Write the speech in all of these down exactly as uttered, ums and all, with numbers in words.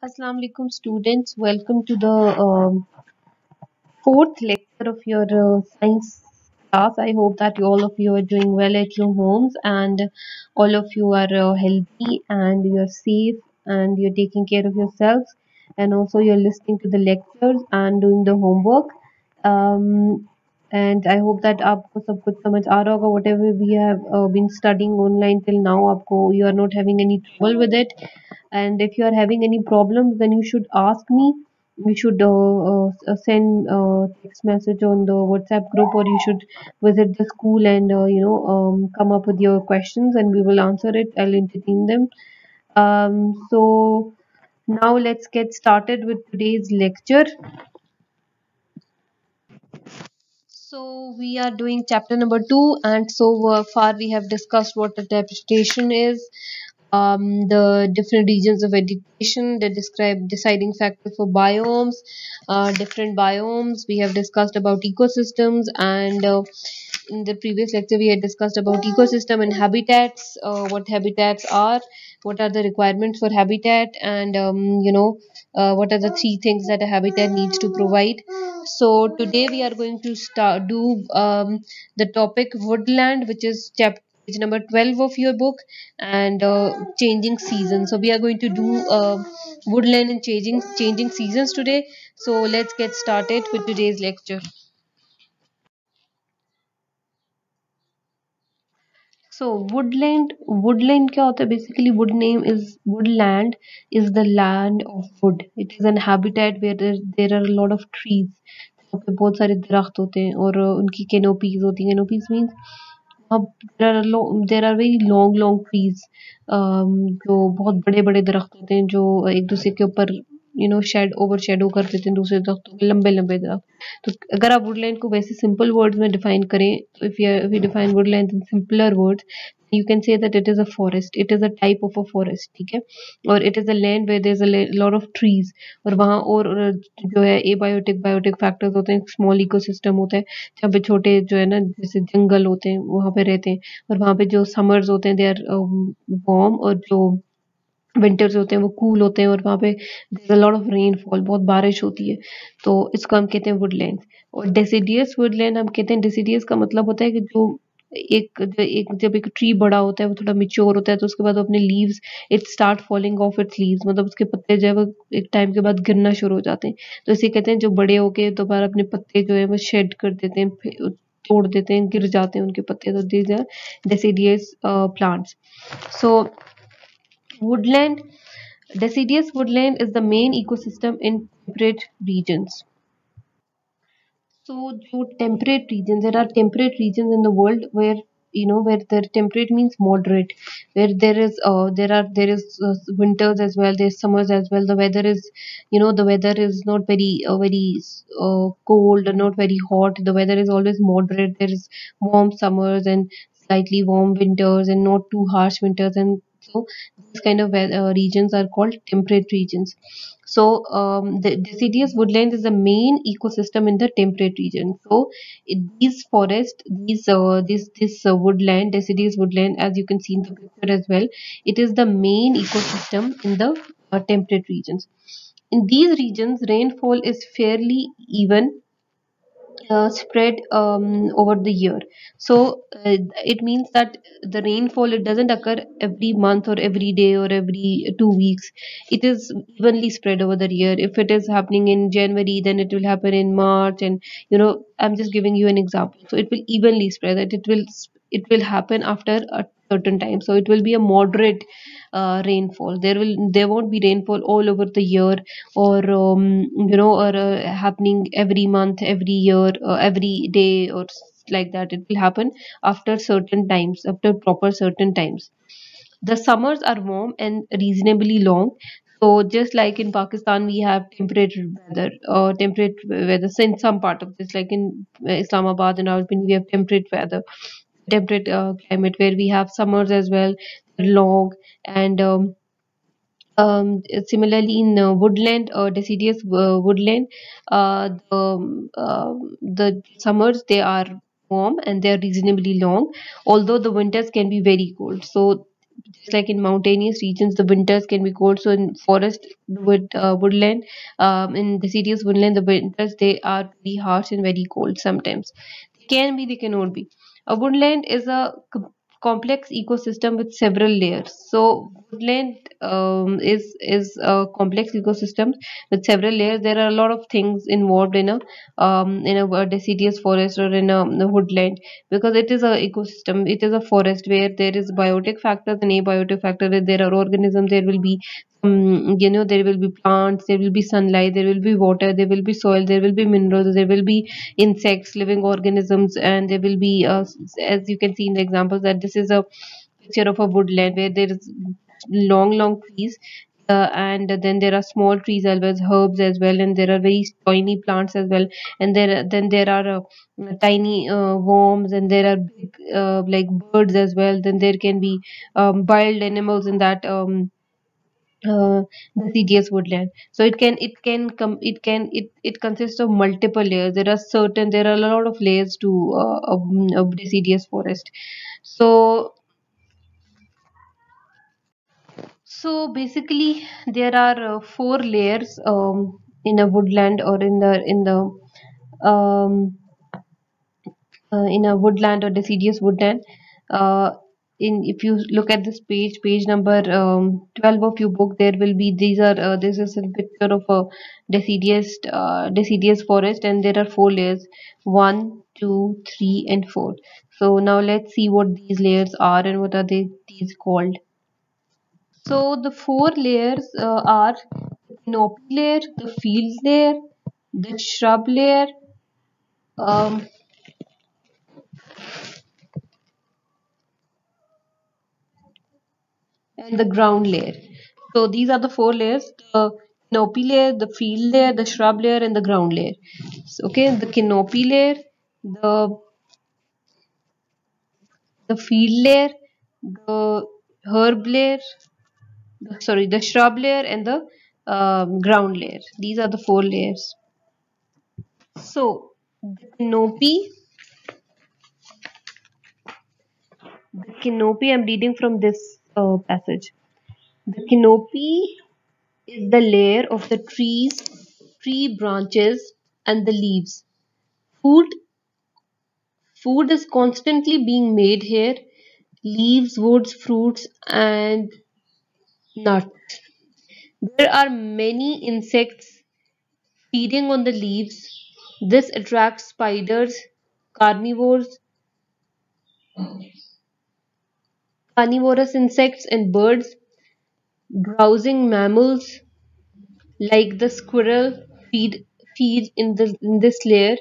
Assalamu alaikum students. Welcome to the um, fourth lecture of your uh, science class. I hope that you, all of you are doing well at your homes and all of you are uh, healthy and you are safe and you're taking care of yourselves and also you're listening to the lectures and doing the homework. Um, and I hope that आपको सब कुछ समझ आ रहा होगा. Whatever we have uh, been studying online till now, आपको you are not having any trouble with it. And if you are having any problems, then you should ask me. You should uh, uh, uh, send uh, text message on the WhatsApp group, or you should visit the school and uh, you know um, come up with your questions, and we will answer it. I'll entertain them. Um, so now let's get started with today's lecture. So we are doing chapter number two, and so uh, far we have discussed what adaptation is, um, the different regions of vegetation, they describe deciding factors for biomes, uh, different biomes. We have discussed about ecosystems, and uh, in the previous lecture we had discussed about ecosystem and habitats, uh, what habitats are, what are the requirements for habitat, and um, you know uh, what are the three things that a habitat needs to provide. So today we are going to start do um, the topic woodland, which is chapter page number twelve of your book, and uh, changing seasons. So we are going to do uh, woodland and changing changing seasons today. So let's get started with today's lecture. So woodland, woodland क्या होता है? Basically, wood name is woodland is the land of wood. It is an habitat where there, there are a lot of trees. वहाँ पे बहुत सारे दरख्त होते हैं और uh, उनकी कैनोपीज होती हैं. कैनोपीज मीन्स अब there are lo- there are very long long trees, um, जो बहुत बड़े बड़े दरख्त होते हैं जो एक दूसरे के ऊपर you know shade over shadow कर देते हैं दूसरे दरख्तों के, लंबे लंबे दरख्त. तो अगर आप वुडलैंड को वैसे सिंपल वर्ड्स में डिफाइन करें, if you if you define woodland in simpler words, you can say that it is a forest, it is a type of a forest. ठीक है, और it is a land where there is a lot of trees. और वहाँ और और जो है abiotic biotic factors होते हैं, स्मॉल इकोसिस्टम होता है जहाँ पे छोटे जो है ना जैसे जंगल होते हैं वहाँ पे रहते हैं. और वहाँ पे जो समर्स होते हैं दे आर वार्म, और जो विंटर्स होते हैं वो कूल होते हैं, और वहाँ पे there a lot of rainfall, बहुत बारिश होती है. तो इसको हम कहते हैं वुडलैंड. और डेसिडियस वुडलैंड हम कहते हैं. डेसिडियस का मतलब होता है कि जो एक जो एक जब एक ट्री बड़ा होता है वो थोड़ा मिच्योर होता है तो उसके बाद वो अपने leaves it start falling off its leaves, मतलब उसके पत्ते जो है वो एक टाइम के बाद गिरना शुरू हो जाते हैं. तो इसे कहते हैं जो बड़े होके दोबारा अपने पत्ते जो है वो शेड कर देते हैं, फिर तोड़ देते हैं, गिर जाते हैं उनके पत्ते. तो these are deciduous plants. So woodland Deciduous woodland is the main ecosystem in temperate regions. So, जो temperate regions, there are temperate regions in the world where you know where the temperate means moderate, where there is uh, there are there is uh, winters as well, there's summers as well. The weather is you know the weather is not very uh, very uh, cold or not very hot. The weather is always moderate. There is warm summers and slightly warm winters and not too harsh winters, and so these kind of uh, regions are called temperate regions. So um, the deciduous woodland is the main ecosystem in the temperate region. So it, these forests, these uh, this this uh, woodland, deciduous woodland, as you can see in the picture as well, it is the main ecosystem in the uh, temperate regions. In these regions, rainfall is fairly even uh, spread um, over the year. So uh, it means that the rainfall, it doesn't occur every month or every day or every two weeks. It is evenly spread over the year. If it is happening in January, then it will happen in March, and you know I'm just giving you an example. So it will evenly spread. That it will it will happen after a certain time. So it will be a moderate uh, rainfall. There will there won't be rainfall all over the year, or um, you know or uh, happening every month, every year, uh, every day, or like that. It will happen after certain times, after proper certain times. The summers are warm and reasonably long. So just like in Pakistan, we have temperate weather, uh, temperate weather. So in some part of this, like in uh, Islamabad and Rawalpindi, we have temperate weather, temperate uh, climate, where we have summers as well, long. And um, um, similarly, in uh, woodland, uh, deciduous uh, woodland, uh, the, um, uh, the summers, they are warm and they are reasonably long, although the winters can be very cold. So just like in mountainous regions, the winters can be cold. So in forest, wood, uh, woodland, um, in deciduous woodland, the winters they are very harsh and very cold sometimes. They can be, they cannot be. A woodland is a com- complex ecosystem with several layers. So woodland um, is is a complex ecosystem with several layers. There are a lot of things involved in a um, in a, a deciduous forest or in a, a woodland, because it is a ecosystem. It is a forest where there is biotic factors and abiotic factors. There are organisms. There will be um, you know there will be plants. There will be sunlight. There will be water. There will be soil. There will be minerals. There will be insects, living organisms, and there will be uh, as you can see in the examples that this is a picture of a woodland where there is long long trees, uh, and then there are small trees as well as herbs as well, and there are very tiny plants as well, and there then there are uh, tiny uh, worms, and there are big uh, like birds as well. Then there can be um, wild animals in that um, uh, the deciduous woodland. So it can it can come it can it it consists of multiple layers. There are certain there are a lot of layers to uh, of, of deciduous forest. So so basically, there are uh, four layers um, in a woodland or in the in the um, uh, in a woodland or deciduous woodland. Uh, in if you look at this page, page number um, twelve of your book, there will be these are uh, this is a picture of a deciduous uh, deciduous forest, and there are four layers: one, two, three, and four. So now let's see what these layers are and what are they these called. So the four layers uh, are the canopy layer, the field layer, the shrub layer, um, and the ground layer. So these are the four layers: the canopy layer, the field layer, the shrub layer, and the ground layer. So, okay, the canopy layer, the the field layer, the herb layer, the, sorry, the shrub layer, and the um, ground layer. These are the four layers. So the canopy The canopy, I'm reading from this uh, passage. The canopy is the layer of the trees, tree branches, and the leaves. Food, food is constantly being made here. Leaves, woods, fruits, and nuts. There are many insects feeding on the leaves. This attracts spiders, carnivores, carnivorous insects, and birds. Browsing mammals like the squirrel feed feed in the in this layer,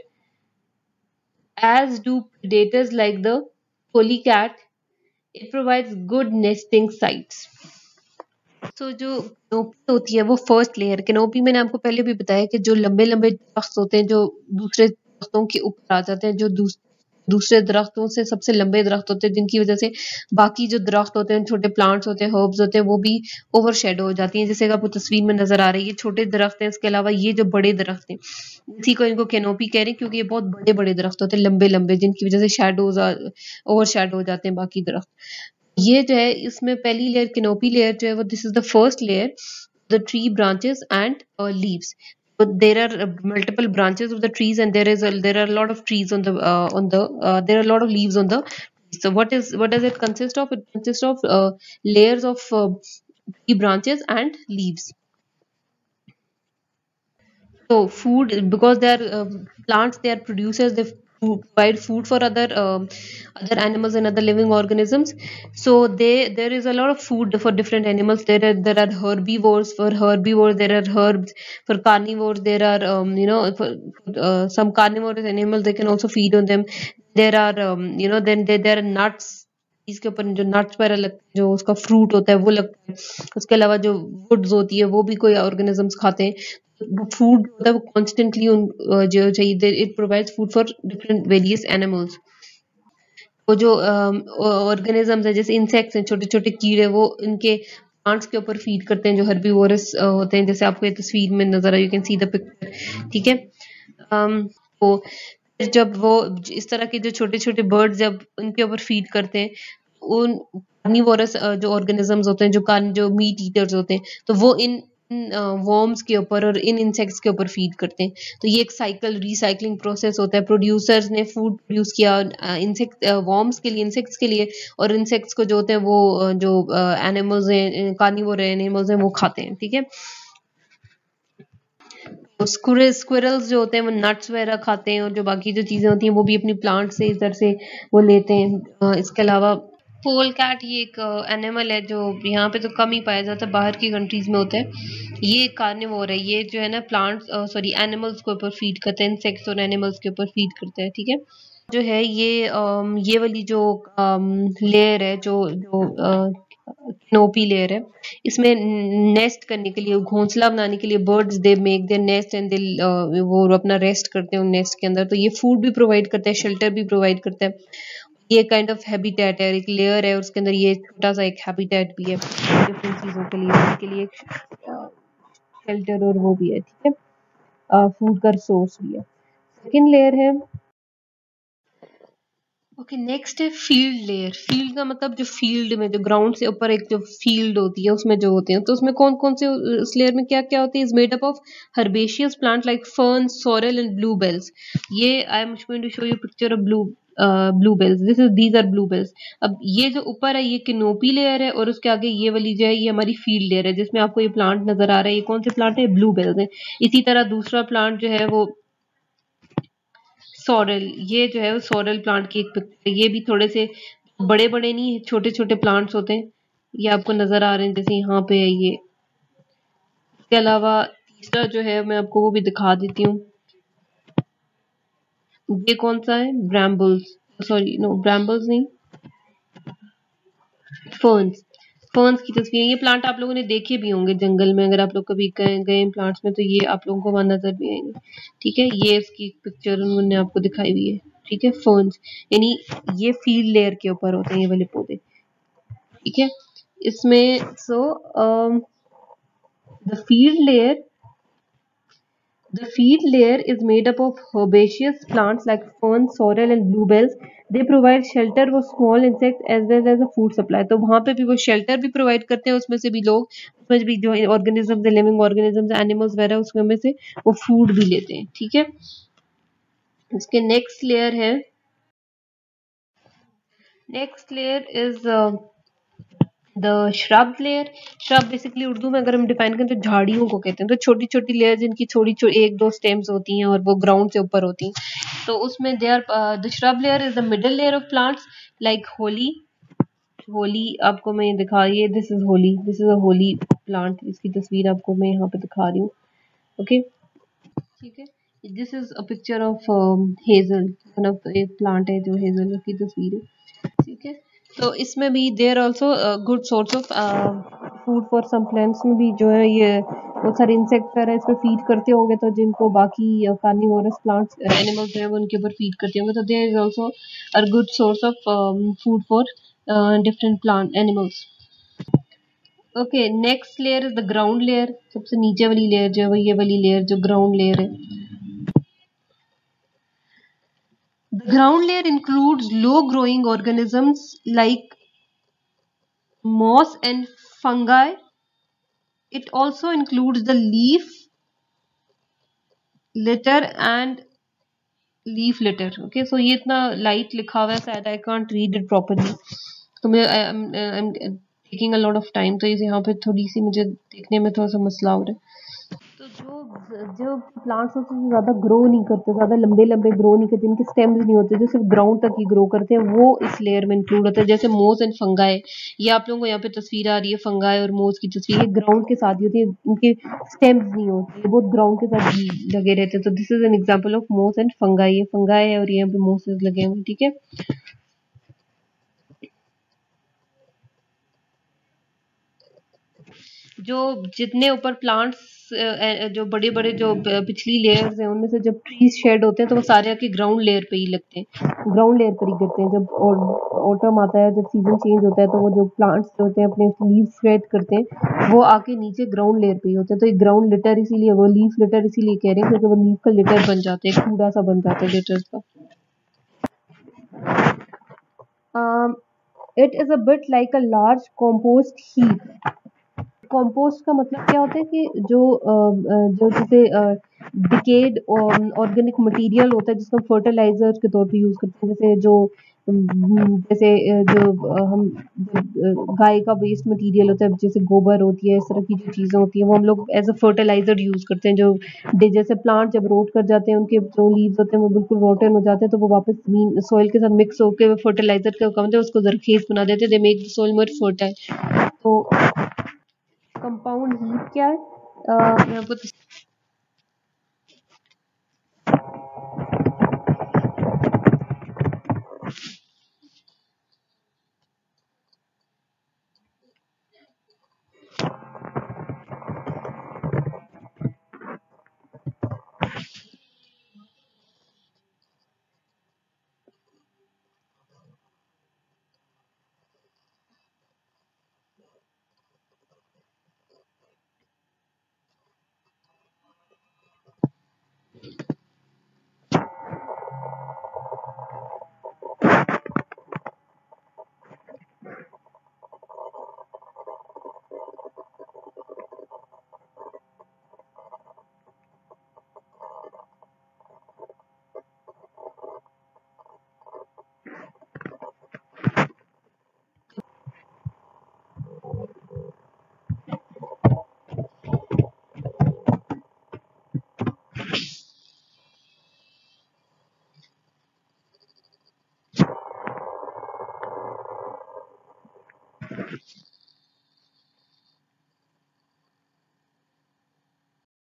as do predators like the polecat. It provides good nesting sites. So जो canopy होती है वो first layer canopy मैंने आपको पहले भी बताया कि जो लंबे लंबे दरख्त होते हैं जो दूसरे दरख्तों के ऊपर आ जाते हैं जो दूस, दूसरे दरख्तों से सबसे लंबे दरख्त होते हैं जिनकी वजह से बाकी जो दरख्त होते हैं छोटे प्लांट्स होते हैं हर्ब्स होते हैं वो भी ओवर शेडो हो जाती हैं जैसे कि आपको तस्वीर में नजर आ रही है छोटे दरख्त हैं इसके अलावा ये जो बड़े दरख्त हैं इसी को इनको कैनोपी कह रहे हैं क्योंकि ये बहुत बड़े बड़े दरख्त होते हैं लंबे लंबे जिनकी वजह से शेडोज ओवर शेडो हो जाते हैं बाकी दरख्त ये जो है इसमें पहली लेयर कैनोपी लेयर जो है वो this is the first layer the tree branches and leaves but there are uh, multiple branches of the trees and there is a, there are a lot of trees on the uh, on the uh, there are a lot of leaves on the so what is what does it consist of it consists of uh, layers of uh, tree branches and leaves. So food, because they are uh, plants, they are producers. They fo- provide food for other um, other animals and other living organisms. So they there is a lot of food for different animals. There are there are herbivores for herbivores. There are herbs for carnivores. There are um, you know for, uh, some carnivorous animals. They can also feed on them. There are um, you know then there, there are nuts. इसके ऊपर जो nuts वगैरह लगते हैं जो उसका fruit होता है वो लगता है उसके अलावा जो वुड्स होती है वो भी कोई ऑर्गेनिजम्स खाते हैं फूड होता है वो कॉन्स्टेंटली उन अ, जो चाहिए it provides food for different various animals वो जो ऑर्गेनिजम्स है जैसे इंसेक्ट्स हैं छोटे छोटे कीड़े वो इनके प्लांट्स के ऊपर फीड करते हैं जो हर्बीवोरस होते हैं जैसे आपको ये तस्वीर में नजर आ you can see the picture ठीक है अम, तो फिर जब वो इस तरह के जो छोटे छोटे बर्ड्स जब उनके ऊपर फीड करते हैं उन कार्निवोरस जो ऑर्गेनिजम्स होते हैं, जो कार्न जो मीट ईटर्स होते हैं, तो वो इन वॉर्म्स के ऊपर और इन इंसेक्ट्स के ऊपर फीड करते हैं। तो ये एक साइकिल रिसाइकलिंग प्रोसेस होता है। प्रोड्यूसर्स ने फूड प्रोड्यूस किया इंसेक्ट वॉर्म्स के लिए, इंसेक्ट्स के लिए, और इंसेक्ट्स को जो होते हैं वो अ, जो एनिमल्स हैं, कार्निवोर एनिमल्स हैं, वो खाते हैं। ठीक है, स्क्विरल्स जो होते हैं वो नट्स वगैरह खाते हैं, और जो बाकी जो चीजें होती हैं वो भी अपनी प्लांट से इधर से वो लेते हैं। अ, इसके अलावा पोल कैट ये एक एनिमल है जो यहाँ पे तो कम ही पाया जाता है, बाहर की कंट्रीज में होता है। ये कार्निवोर है, ये जो है ना प्लांट्स सॉरी एनिमल्स के ऊपर फीड करते हैं, इंसेक्ट्स और एनिमल्स के ऊपर फीड करते हैं। ठीक है, जो है ये अम, ये वाली जो लेयर है, जो जो कैनोपी लेयर है, इसमें नेस्ट करने के लिए, घोंसला बनाने के लिए birds they make their nest and they वो अपना रेस्ट करते हैं उन नेस्ट के अंदर। तो ये फूड भी प्रोवाइड करता है, शेल्टर भी प्रोवाइड करता है। ये काइंड ऑफ हैबिटेट है, एक लेयर है, उसके अंदर ये छोटा सा एक हैबिटेट भी है डिफरेंट चीजों के लिए, उनके लिए शेल्टर और वो भी है। ठीक है, फूड का सोर्स भी है। सेकेंड लेयर है, ओके नेक्स्ट है फील्ड लेयर। फील्ड का मतलब जो फील्ड में, जो ग्राउंड से ऊपर एक जो फील्ड होती है उसमें जो होते हैं, तो उसमें कौन कौन से उस लेयर में क्या क्या होती है? Is made up of herbaceous plant like fern, sorrel and bluebells. ये I am going to show you picture of blue bluebells. This is these are bluebells. अब ये जो ऊपर है ये कैनोपी लेयर है, और उसके आगे ये वाली जो है ये हमारी फील्ड लेयर है, जिसमें आपको ये प्लांट नजर आ रहा है। ये कौन से प्लांट है? ब्लूबेल्स है। इसी तरह दूसरा प्लांट जो है वो सॉरेल, ये जो है वो सॉरेल प्लांट की एक पिक्चर है। ये भी थोड़े से बड़े बड़े नहीं, छोटे छोटे प्लांट्स होते हैं, ये आपको नजर आ रहे हैं जैसे यहाँ पे है ये। इसके अलावा तीसरा जो है मैं आपको वो भी दिखा देती हूँ। ये कौन सा है? ब्रैम्बल्स, सॉरी नो ब्रैम्बल्स नहीं, फर्न्स। फर्न्स की तस्वीर। ये प्लांट आप लोगों ने देखे भी होंगे जंगल में, अगर आप लोग कभी गए गए प्लांट्स में तो ये आप लोगों को वहां नजर भी आएंगे। ठीक है, ये इसकी पिक्चर उन्होंने आपको दिखाई हुई है। ठीक है, फर्न्स यानी ये फील्ड लेयर के ऊपर होते हैं ये वाले पौधे। ठीक है, इसमें so the field layer The field layer is made up of herbaceous plants like fern, sorrel and bluebells. They provide shelter for small insects as well as a food supply. तो वहाँ पे भी वो shelter भी provide करते हैं, उसमें से भी लोग, उसमें भी जो organisms, living organisms, animals वगैरह, उसमें में से वो food भी लेते हैं। ठीक है, उसके next layer है, next layer is uh, the shrub layer. Shrub basically Urdu में अगर हम डिफाइन करें तो झाड़ियों को कहते हैं। तो छोटी छोटी लेयर जिनकी छोटी छोटी एक दो स्टेम्स होती हैं और वो ग्राउंड से ऊपर होती हैं, तो उसमें they are the shrub layer is the middle layer of plants like holly. Holly आपको मैं दिखा रही है, this is holly, this is a holly plant. इसकी तस्वीर आपको मैं यहाँ पे दिखा रही हूँ। ओके, ठीक है, this is a picture of hazel, one of एक प्लांट है जो हेजल की तस्वीर है। ठीक है, तो इसमें भी there also good source of food for some plants में भी जो है ये बहुत सारे इंसेक्ट वगैरह इस पर फीड करते होंगे, तो जिनको बाकी कार्निवोरस प्लांट्स एनिमल्स हैं वो उनके ऊपर फीड करते होंगे, तो there is also a good source of food for different plant animals. Okay, next layer is the ground layer. सबसे नीचे वाली लेयर जो है वो ये वाली लेयर जो ग्राउंड लेयर है। The ground layer includes low-growing organisms like moss and fungi. It also includes the leaf litter and leaf litter. Okay, so ये इतना light लिखा हुआ है शायद I can't read it properly. तो मैं I'm, I'm taking a lot of time, तो इसे यहाँ पे थोड़ी सी मुझे देखने में थोड़ा सा मसला हो रहा है। तो जो जो प्लांट्स होते हैं ज़्यादा ग्रो नहीं करते, ज़्यादा लंबे लंबे ग्रो नहीं करते, इनके स्टेम्स नहीं होते, जो सिर्फ ग्राउंड तक ही ग्रो करते हैं, वो इस लेयर में इंक्लूड होते हैं। जैसे मोस एंड फंगाई, ये आप लोगों को यहाँ पे तस्वीर आ रही है, फंगाई और मोस की तस्वीर, ये ग्राउंड के साथ ही होती है, इनके स्टेम्स नहीं होते, ये बहुत ग्राउंड के साथ ही लगे रहते हैं। तो this is an example of moss and fungi. ये फंगाई है और यहाँ पे मोसेस लगे हुए। ठीक है, जो जितने ऊपर प्लांट्स जो बड़े बड़े जो पिछली लेयर्स हैं उनमें से जब ट्रीज शेड होते हैं तो वो सारे आके ग्राउंड लेयर पे ही लगते हैं, ग्राउंड लेयर पर ही गिरते हैं। जब ऑटम आता है, जब सीजन चेंज होता है, तो वो जो प्लांट्स होते हैं अपने लीव्स शेड करते हैं, वो आके नीचे ग्राउंड लेयर पे ही होते हैं। तो ये ग्राउंड लिटर इसीलिए, वो लीफ लिटर इसीलिए कह रहे हैं क्योंकि वो लीफ का लिटर बन जाते हैं, कूड़ा सा बन जाता है लिटर का। It is a bit like a large compost heap. Compost का मतलब क्या होता है कि जो अ, अ, जो जैसे डिकेड ऑर्गेनिक मटेरियल होता है जिसको हम फर्टिलाइजर के तौर पे यूज करते हैं, जैसे जो अम, जैसे अ, जो अ, हम जो, अ, गाय का वेस्ट मटेरियल होता है, जैसे गोबर होती है, इस तरह की जो चीजें होती हैं वो हम लोग एज अ फर्टिलाइजर यूज करते हैं। जो डे- जैसे प्लांट जब रोट कर जाते हैं, उनके जो लीव्स होते हैं वो बिल्कुल रोटन हो जाते हैं, तो वो वापस जमीन सॉइल के साथ मिक्स होकर फर्टिलाइजर के काम होते हैं, उसको जरखेज बना देते हैं, they make the soil more fertile. तो कंपाउंड हीट क्या है? अ, मैं आपको